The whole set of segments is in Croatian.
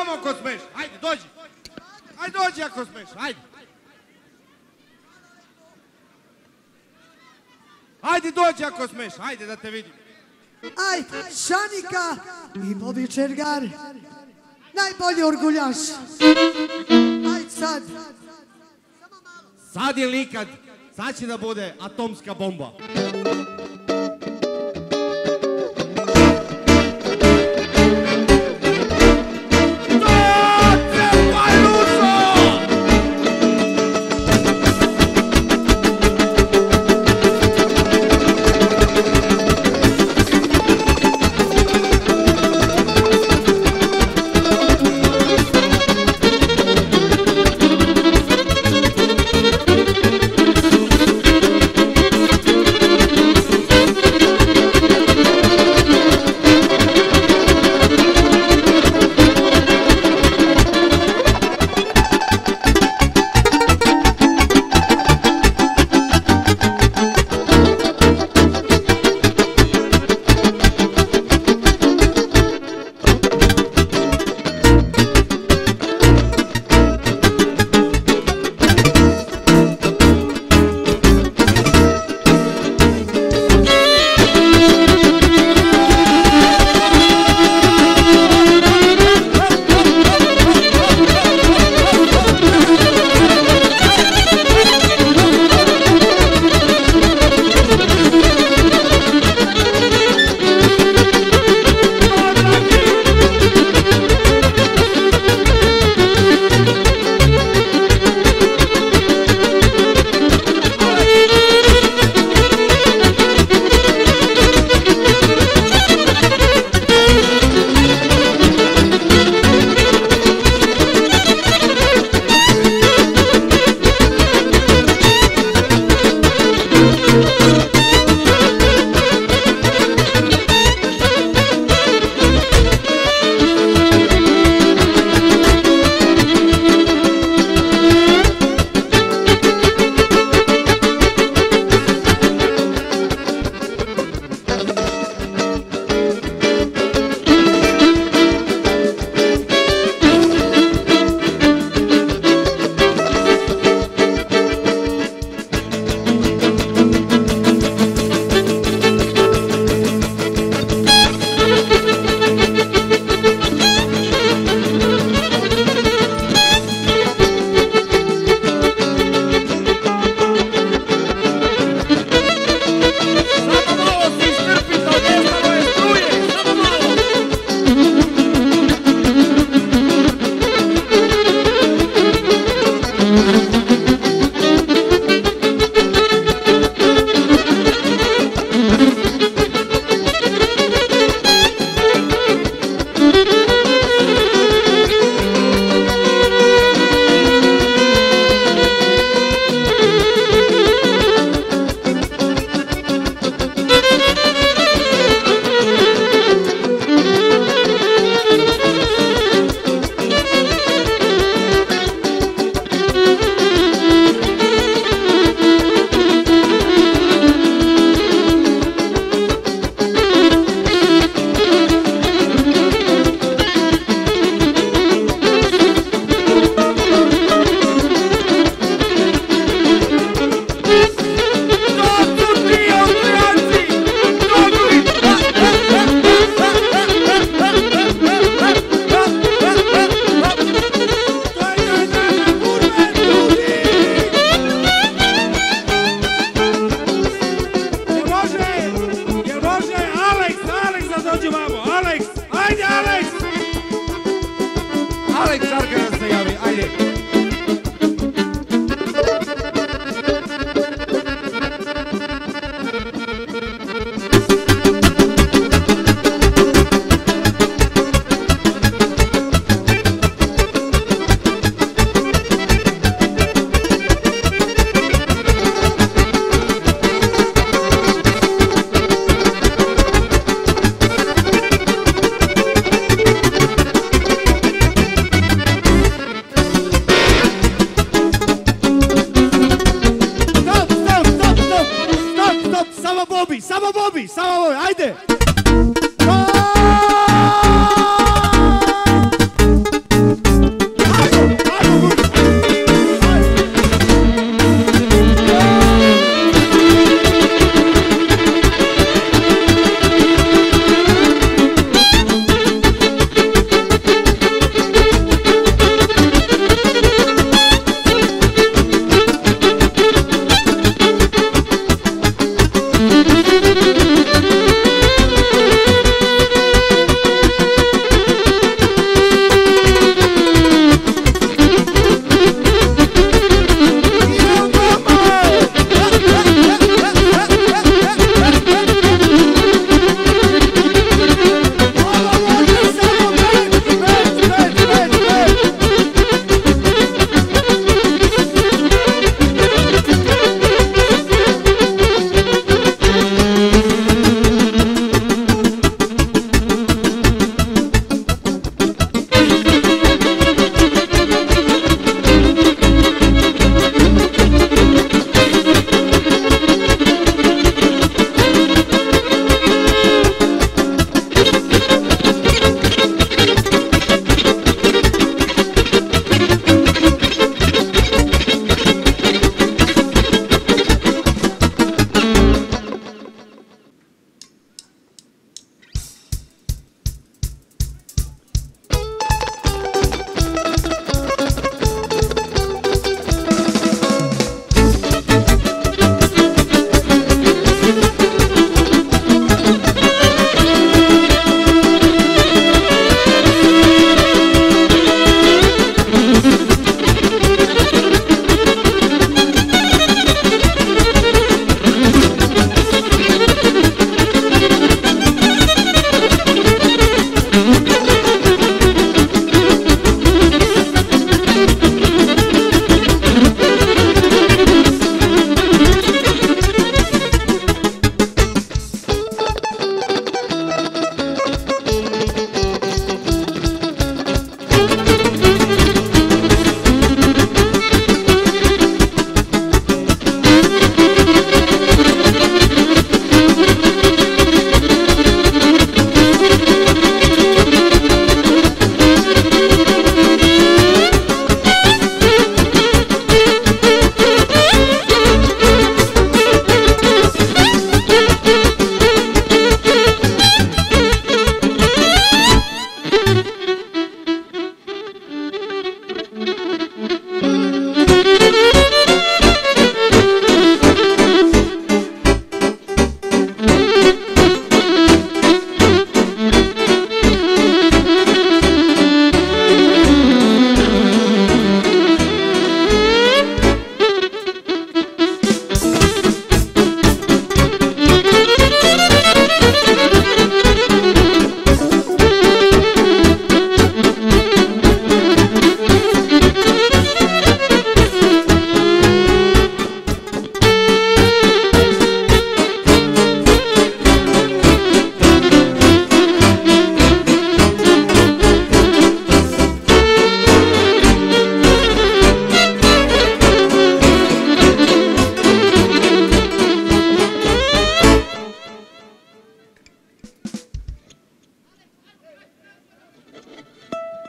vamo ako smeš. Ajde, dođi. Ajde, dođi ako smeš. Ajde. Ajde, dođi ako smeš. Ajde da te vidim. Ajde, Šanika i Bobi Čergar. Najbolji orguljaš. Ajde sad. Sad ili nikad. Sad će da bude atomska bomba.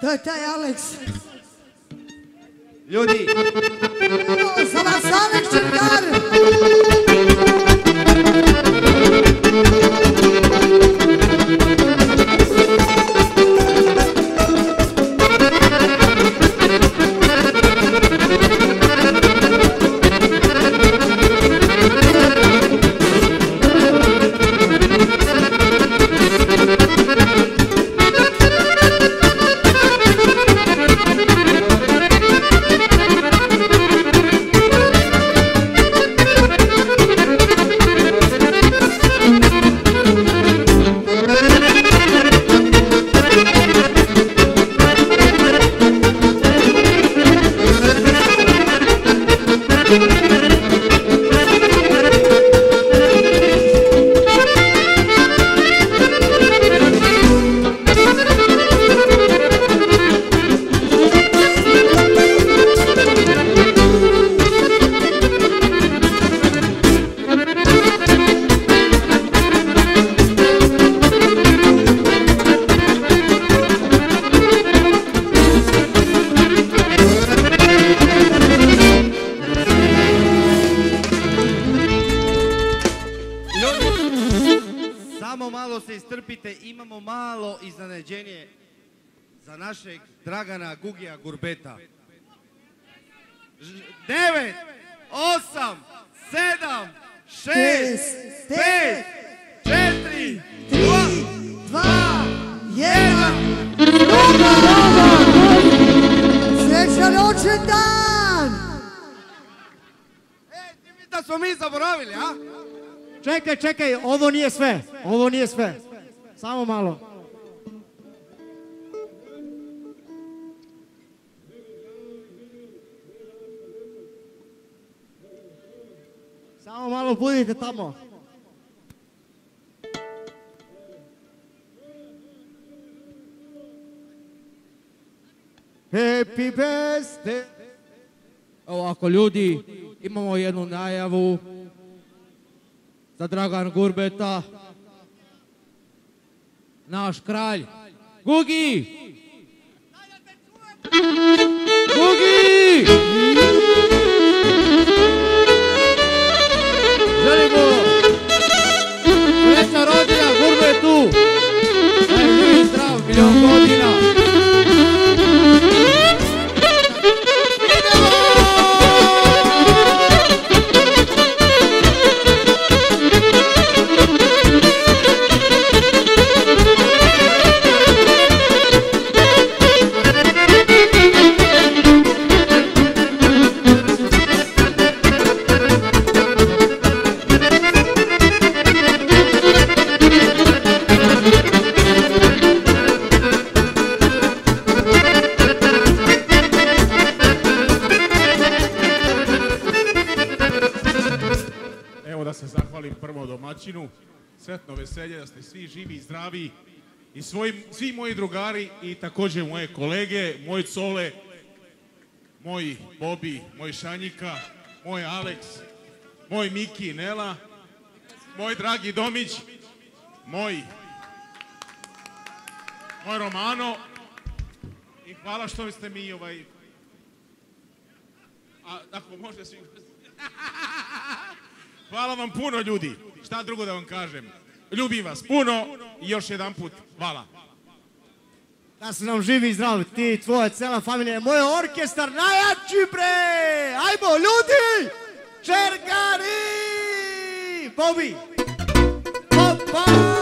To je taj Aleks. Ljudi, Evo, za vas Aleks Čergar. samo malo se istrpite, imamo malo iznenađenje za našeg Dragana Gugija Gurbeta. 9, 8, 7, 6, 5, 4, 3, 2, 1. Srećan rođen dan! Ti mi da smo mi zaboravili, a? Čekaj, ovo nije sve. Ovo nije sve. Samo malo. Samo malo budite tamo. Happy birthday. Ovako ljudi, imamo jednu najavu za Dragana Gurbeta. Naš kralj. Gugi! Gugi! Želimo srećan rođendan Gurbetu. Da je živ i zdrav milion godina. Da se zahvalim prvo domaćinu, sretno veselje, da ste svi živi i zdravi i svi moji drugari i također moje kolege, moj Cole, moj Bobi, moj Šanjika, moj Aleks, moj Miki, Nela, moj dragi Domić, moj Romano i hvala što ste mi ako može svi... Hvala vam puno ljudi, šta drugo da vam kažem. Ljubim vas puno i još jedan put hvala. Da su nam živi i zdravi, ti, tvoja cela familija, moj orkestar najjači bre! Ajmo ljudi! Čergari! Bobi! Opa!